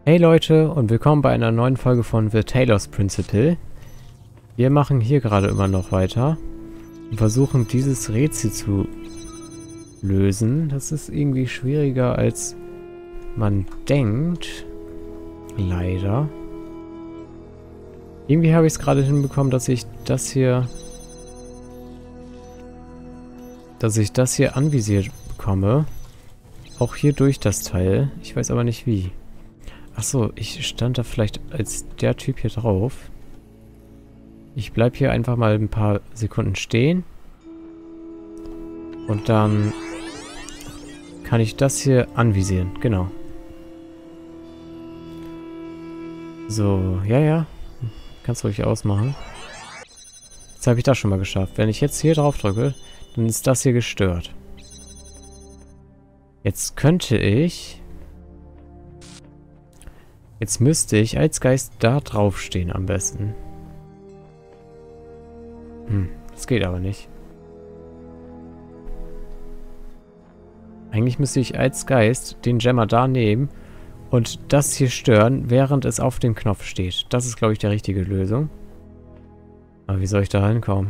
Hey Leute und willkommen bei einer neuen Folge von The Talos Principle. Wir machen hier gerade immer noch weiter und versuchen dieses Rätsel zu lösen. Das ist irgendwie schwieriger als man denkt. Leider. Irgendwie habe ich es gerade hinbekommen, dass ich das hier anvisiert bekomme. Auch hier durch das Teil. Ich weiß aber nicht wie. Achso, ich stand da vielleicht als der Typ hier drauf. Ich bleib hier einfach mal ein paar Sekunden stehen. Und dann kann ich das hier anvisieren. Genau. So, ja. Kannst du ruhig ausmachen. Jetzt habe ich das schon mal geschafft. Wenn ich jetzt hier drauf drücke, dann ist das hier gestört. Jetzt könnte ich... Jetzt müsste ich als Geist da draufstehen am besten. Das geht aber nicht. Eigentlich müsste ich als Geist den Gemmer da nehmen und das hier stören, während es auf dem Knopf steht. Das ist, glaube ich, die richtige Lösung. Aber wie soll ich da hinkommen?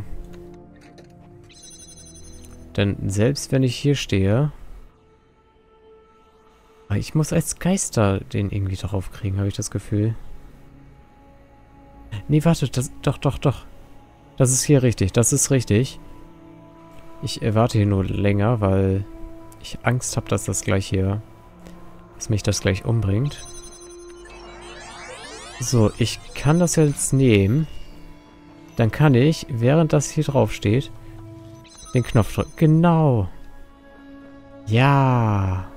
Denn selbst wenn ich hier stehe... Ich muss als Geister den irgendwie drauf kriegen, habe ich das Gefühl. Nee, warte, das... Doch. Das ist hier richtig, das ist richtig. Ich warte hier nur länger, weil ich Angst habe, dass mich das gleich umbringt. So, ich kann das jetzt nehmen. Dann kann ich, während das hier drauf steht, den Knopf drücken. Genau. Ja.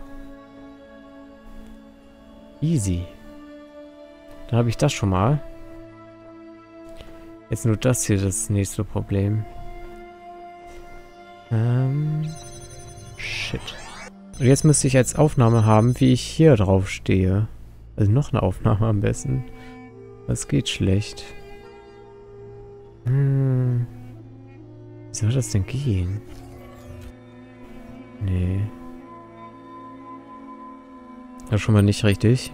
Easy. Dann habe ich das schon mal. Jetzt nur das hier das nächste Problem. Shit. Und jetzt müsste ich als Aufnahme haben, wie ich hier drauf stehe. Also noch eine Aufnahme am besten. Das geht schlecht. Wie soll das denn gehen? Nee. Das ist schon mal nicht richtig.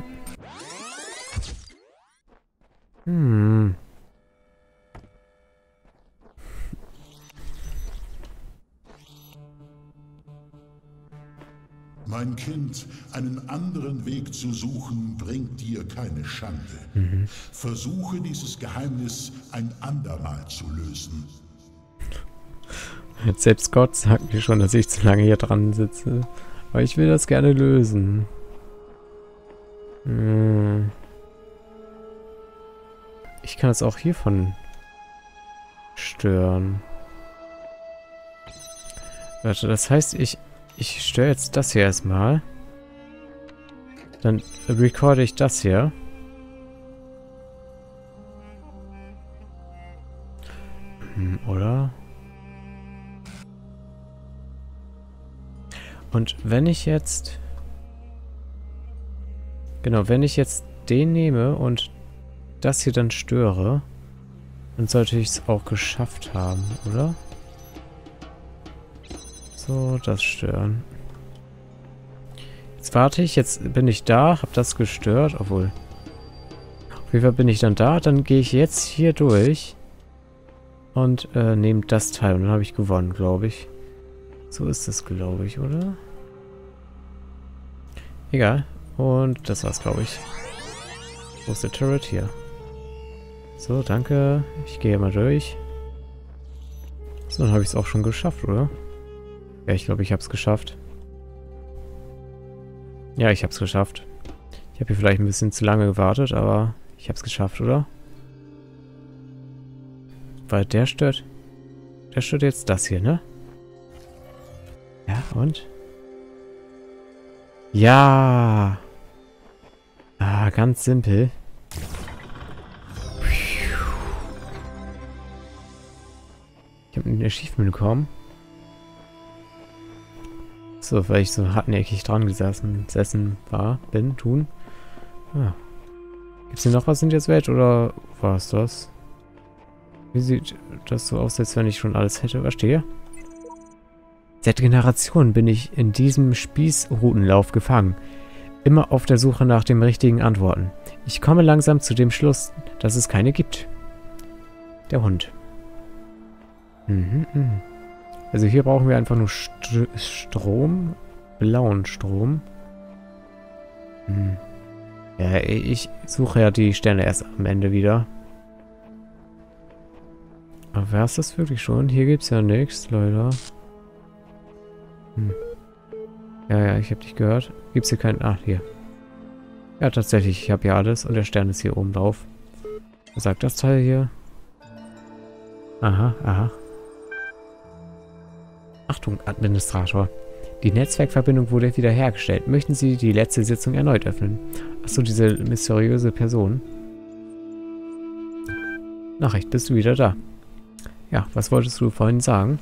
Mein Kind, einen anderen Weg zu suchen, bringt dir keine Schande. Versuche dieses Geheimnis ein andermal zu lösen. Jetzt selbst Gott sagt mir schon, dass ich zu lange hier dran sitze. Aber ich will das gerne lösen. Ich kann es auch hiervon stören. Warte, das heißt, ich störe jetzt das hier erstmal. Dann recorde ich das hier. Oder? Und wenn ich jetzt... Genau, wenn ich jetzt den nehme und das hier dann störe, dann sollte ich es auch geschafft haben, oder? So, das stören. Jetzt warte ich, jetzt bin ich da, habe das gestört, obwohl... Auf jeden Fall bin ich dann da, dann gehe ich jetzt hier durch und nehme das Teil und dann habe ich gewonnen, glaube ich. So ist es, glaube ich, oder? Egal. Und das war's, glaube ich. Wo ist der Turret? Hier. So, danke. Ich gehe mal durch. So, dann habe ich es auch schon geschafft, oder? Ja, ich glaube, ich habe es geschafft. Ja, ich habe es geschafft. Ich habe hier vielleicht ein bisschen zu lange gewartet, aber ich habe es geschafft, oder? Weil der stört... Der stört jetzt das hier, ne? Ja, und? Ja! Ah, ganz simpel. Ich habe ein Achievement bekommen. So, weil ich so hartnäckig dran gesessen bin. Ah. Gibt's hier noch was in der Welt oder war es das? Wie sieht das so aus, als wenn ich schon alles hätte? Verstehe. Seit Generationen bin ich in diesem Spießrutenlauf gefangen. Immer auf der Suche nach den richtigen Antworten. Ich komme langsam zu dem Schluss, dass es keine gibt. Der Hund. Also hier brauchen wir einfach nur Strom. Blauen Strom. Ja, ich suche ja die Sterne erst am Ende wieder. Aber war es das wirklich schon? Hier gibt es ja nichts, Leute. Ja, ich habe dich gehört. Gibt es hier keinen... Ach, hier. Ja, tatsächlich, ich habe ja alles und der Stern ist hier oben drauf. Was sagt das Teil hier? Aha. Achtung, Administrator. Die Netzwerkverbindung wurde wiederhergestellt. Möchten Sie die letzte Sitzung erneut öffnen? Achso, diese mysteriöse Person. Nachricht, bist du wieder da? Ja, was wolltest du vorhin sagen?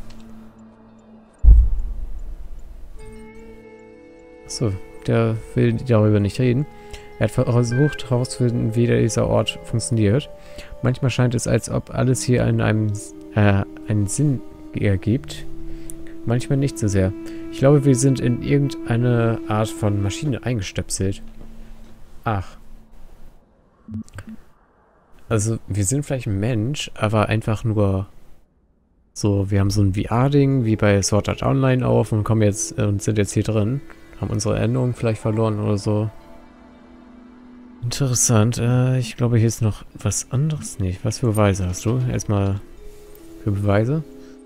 Achso, der will darüber nicht reden. Er hat versucht herauszufinden, wie dieser Ort funktioniert. Manchmal scheint es, als ob alles hier in einem einen Sinn ergibt. Manchmal nicht so sehr. Ich glaube, wir sind in irgendeine Art von Maschine eingestöpselt. Ach. Also, wir sind vielleicht ein Mensch, aber einfach nur so, wir haben so ein VR-Ding, wie bei Sword Art Online auf und kommen jetzt und sind jetzt hier drin. Haben unsere Erinnerung vielleicht verloren oder so. Interessant. Ich glaube, hier ist noch was anderes. Nee, was für Beweise hast du? Erstmal für Beweise.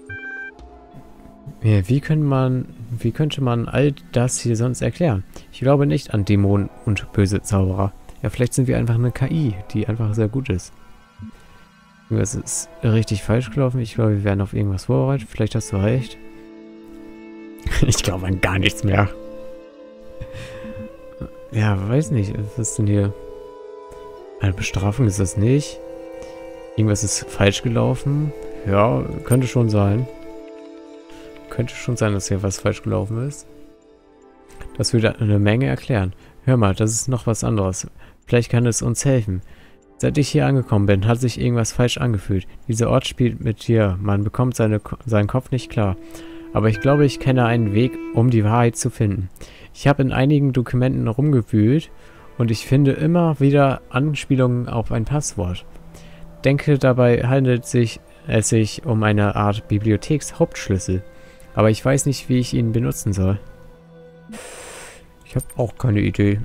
Ja, wie könnte man all das hier sonst erklären? Ich glaube nicht an Dämonen und böse Zauberer. Ja, vielleicht sind wir einfach eine KI, die einfach sehr gut ist. Irgendwas ist richtig falsch gelaufen. Ich glaube, wir werden auf irgendwas vorbereitet. Vielleicht hast du recht. Ich glaube an gar nichts mehr. Ja, weiß nicht. Was ist denn hier? Eine Bestrafung ist das nicht. Irgendwas ist falsch gelaufen. Ja, könnte schon sein. Könnte schon sein, dass hier was falsch gelaufen ist. Das würde eine Menge erklären. Hör mal, das ist noch was anderes. Vielleicht kann es uns helfen. Seit ich hier angekommen bin, hat sich irgendwas falsch angefühlt. Dieser Ort spielt mit dir. Man bekommt seinen Kopf nicht klar. Aber ich glaube, ich kenne einen Weg, um die Wahrheit zu finden. Ich habe in einigen Dokumenten rumgewühlt und ich finde immer wieder Anspielungen auf ein Passwort. Denke, dabei handelt es sich um eine Art Bibliothekshauptschlüssel. Aber ich weiß nicht, wie ich ihn benutzen soll. Ich habe auch keine Idee.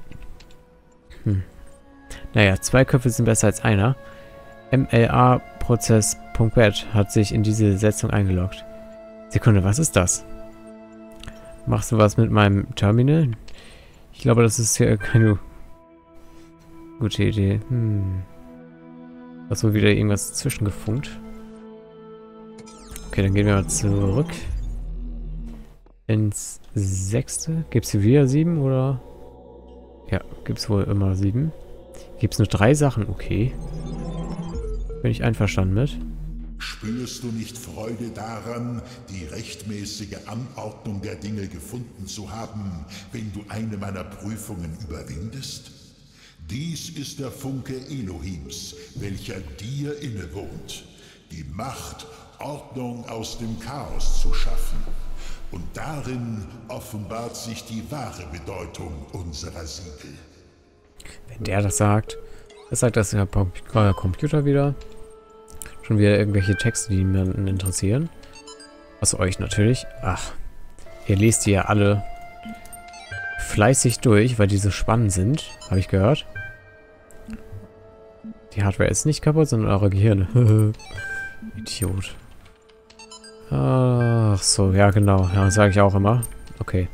Naja, 2 Köpfe sind besser als einer. MLA-Prozess.bat hat sich in diese Setzung eingeloggt. Sekunde, was ist das? Machst du was mit meinem Terminal? Ich glaube, das ist ja keine gute Idee. Hast du wieder irgendwas zwischengefunkt? Okay, dann gehen wir mal zurück. Ins 6. Gibt es hier wieder 7 oder? Ja, gibt es wohl immer 7. Gibt es nur 3 Sachen? Okay. Bin ich einverstanden mit. Spürst du nicht Freude daran, die rechtmäßige Anordnung der Dinge gefunden zu haben, wenn du eine meiner Prüfungen überwindest? Dies ist der Funke Elohims, welcher dir innewohnt. Die Macht, Ordnung aus dem Chaos zu schaffen. Und darin offenbart sich die wahre Bedeutung unserer Siegel. Wenn der das sagt das ja Computer wieder. Schon wieder irgendwelche Texte, die niemanden interessieren. Außer euch natürlich. Ach, ihr lest die ja alle fleißig durch, weil die so spannend sind. Habe ich gehört. Die Hardware ist nicht kaputt, sondern eure Gehirne. Idiot. Ach so, ja genau. Ja, sage ich auch immer. Okay.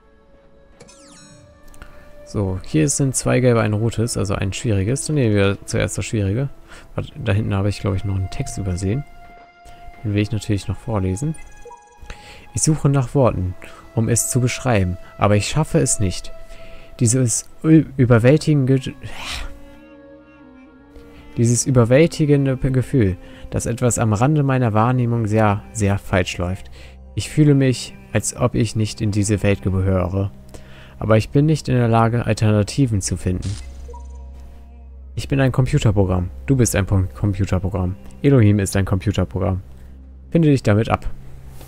So, hier sind 2 gelbe, ein rotes, also ein schwieriges. Dann nehmen wir zuerst das Schwierige. Warte, da hinten habe ich, glaube ich, noch einen Text übersehen. Den will ich natürlich noch vorlesen. Ich suche nach Worten, um es zu beschreiben, aber ich schaffe es nicht. Dieses überwältigende Gefühl, dass etwas am Rande meiner Wahrnehmung sehr, sehr falsch läuft. Ich fühle mich, als ob ich nicht in diese Welt gehöre. Aber ich bin nicht in der Lage, Alternativen zu finden. Ich bin ein Computerprogramm. Du bist ein Computerprogramm. Elohim ist ein Computerprogramm. Finde dich damit ab.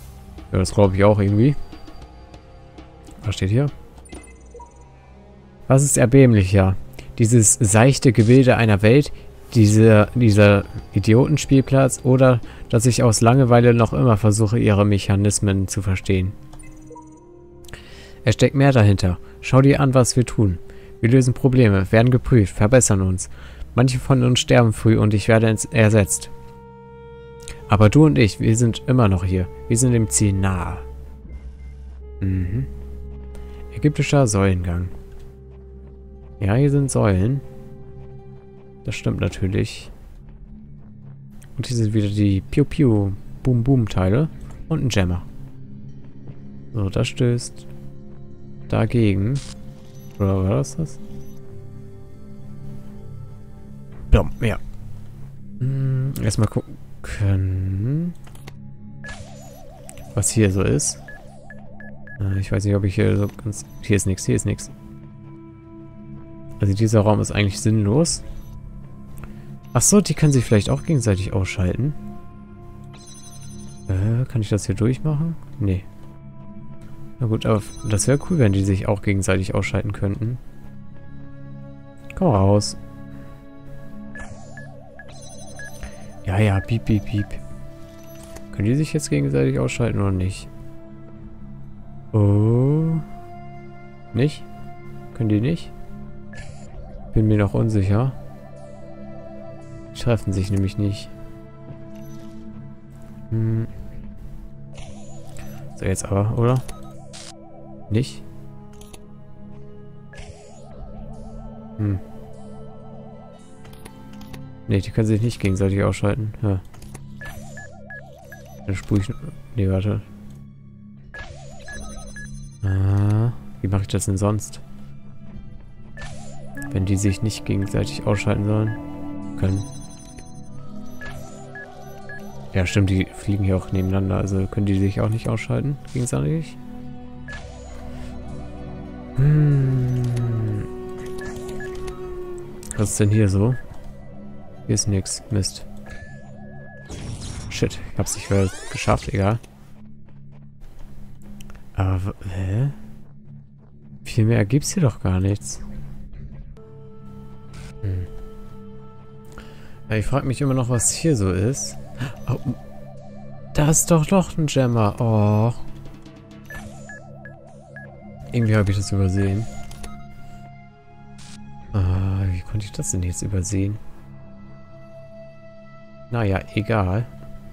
Ja, das glaube ich auch irgendwie. Was steht hier? Was ist erbärmlicher? Dieses seichte Gebilde einer Welt, dieser Idiotenspielplatz oder dass ich aus Langeweile noch immer versuche, ihre Mechanismen zu verstehen? Es steckt mehr dahinter. Schau dir an, was wir tun. Wir lösen Probleme, werden geprüft, verbessern uns. Manche von uns sterben früh und ich werde ersetzt. Aber du und ich, wir sind immer noch hier. Wir sind dem Ziel nahe. Mhm. Ägyptischer Säulengang. Ja, hier sind Säulen. Das stimmt natürlich. Und hier sind wieder die Piu-Piu-Boom-Boom-Teile. Und ein Jammer. So, das stößt dagegen. Oder war das das? Blum, ja. Erstmal gucken, was hier so ist. Ich weiß nicht, ob ich hier so ganz... Hier ist nichts, hier ist nichts. Also dieser Raum ist eigentlich sinnlos. Achso, die können sich vielleicht auch gegenseitig ausschalten. Kann ich das hier durchmachen? Nee. Na gut, aber das wäre cool, wenn die sich auch gegenseitig ausschalten könnten. Komm raus. Ja, ja, piep, piep, piep. Können die sich jetzt gegenseitig ausschalten oder nicht? Oh. Nicht? Können die nicht? Bin mir noch unsicher. Die treffen sich nämlich nicht. So, jetzt aber, oder? Nicht? Ne, die können sich nicht gegenseitig ausschalten. Ja. Dann spule ich... Ne, warte. Wie mache ich das denn sonst? Wenn die sich nicht gegenseitig ausschalten sollen können. Ja, stimmt, die fliegen hier auch nebeneinander. Also können die sich auch nicht ausschalten gegenseitig? Was ist denn hier so? Hier ist nix. Mist. Shit, ich hab's nicht geschafft, egal. Aber, hä? Viel mehr gibt's hier doch gar nichts. Ja, ich frage mich immer noch, was hier so ist. Oh, da ist doch ein Jammer. Oh. Irgendwie habe ich das übersehen. Wie konnte ich das denn jetzt übersehen? Naja, egal.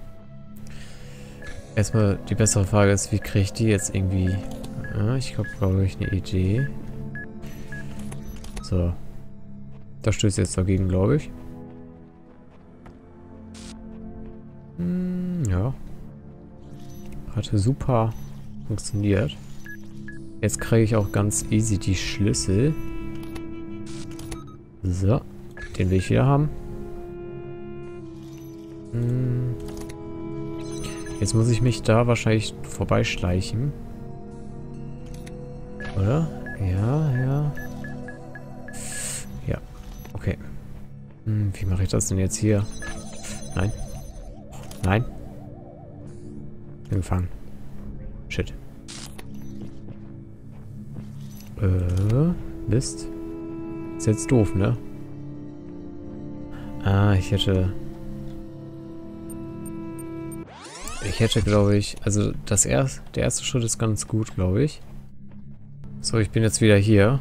Erstmal die bessere Frage ist, wie kriege ich die jetzt irgendwie... ich glaube ich, eine Idee. So. Das stößt jetzt dagegen, glaube ich. Ja. Hatte super funktioniert. Jetzt kriege ich auch ganz easy die Schlüssel. So. Den will ich wieder haben. Jetzt muss ich mich da wahrscheinlich vorbeischleichen. Oder? Ja. Ja. Okay. Wie mache ich das denn jetzt hier? Nein. Nein. Bin gefangen. Shit. Mist. Ist jetzt doof, ne? Ich hätte, glaube ich... Also, der erste Schritt ist ganz gut, glaube ich. So, ich bin jetzt wieder hier.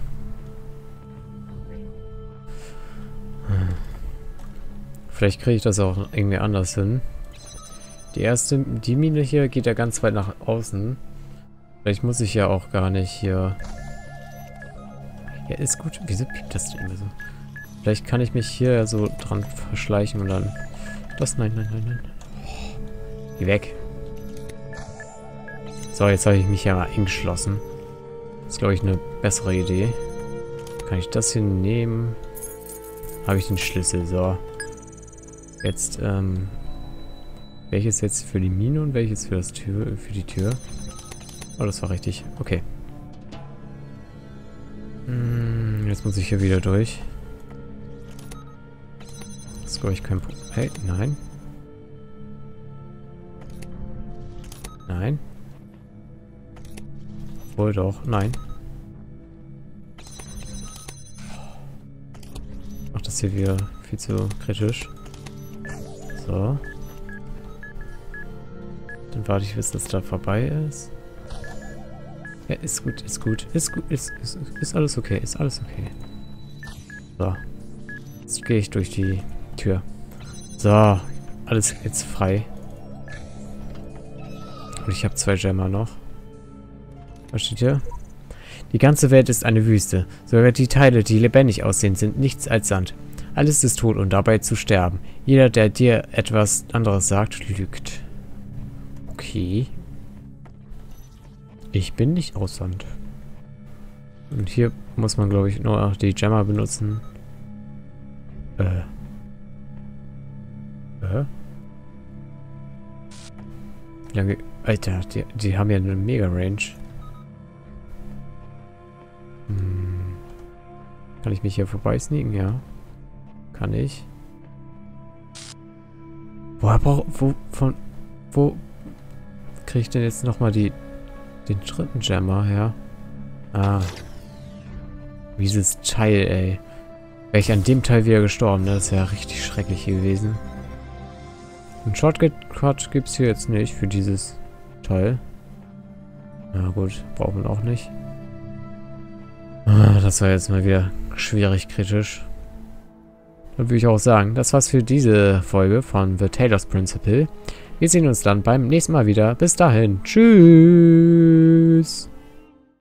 Vielleicht kriege ich das auch irgendwie anders hin. Die Mine hier geht ja ganz weit nach außen. Vielleicht muss ich ja auch gar nicht hier... Ja, ist gut. Wieso piept das denn immer so? Vielleicht kann ich mich hier so dran verschleichen und dann... Nein. Geh weg. So, jetzt habe ich mich ja mal eingeschlossen. Das ist, glaube ich, eine bessere Idee. Kann ich das hier nehmen? Habe ich den Schlüssel. So. Jetzt, welches jetzt für die Mine und welches für die Tür? Oh, das war richtig. Okay. Jetzt muss ich hier wieder durch. Das ist, glaube ich, kein Problem. Hey, nein. Nein. Wohl doch, nein. das hier wieder viel zu kritisch. So. Dann warte ich, bis das da vorbei ist. Ja, ist gut, ist gut, ist gut, ist alles okay, ist alles okay. So. Jetzt gehe ich durch die Tür. So, alles jetzt frei. Und ich habe 2 Gemma noch. Was steht hier? Die ganze Welt ist eine Wüste. Sogar die Teile, die lebendig aussehen, sind nichts als Sand. Alles ist tot und dabei zu sterben. Jeder, der dir etwas anderes sagt, lügt. Okay. Ich bin nicht aus Sand. Und hier muss man, glaube ich, nur die Gemma benutzen. Wie lange... Alter, die haben ja eine Mega-Range. Kann ich mich hier vorbeisneaken? Ja. Kann ich. Wo kriege ich denn jetzt nochmal den dritten Gemma her? Ah. Dieses Teil, ey. Wäre ich an dem Teil wieder gestorben, ne? Das wäre richtig schrecklich gewesen. Ein Shortcut gibt es hier jetzt nicht für dieses Teil. Na gut, braucht man auch nicht. Ah, das war jetzt mal wieder schwierig kritisch. Dann würde ich auch sagen, das war's für diese Folge von The Talos Principle. Wir sehen uns dann beim nächsten Mal wieder. Bis dahin. Tschüss.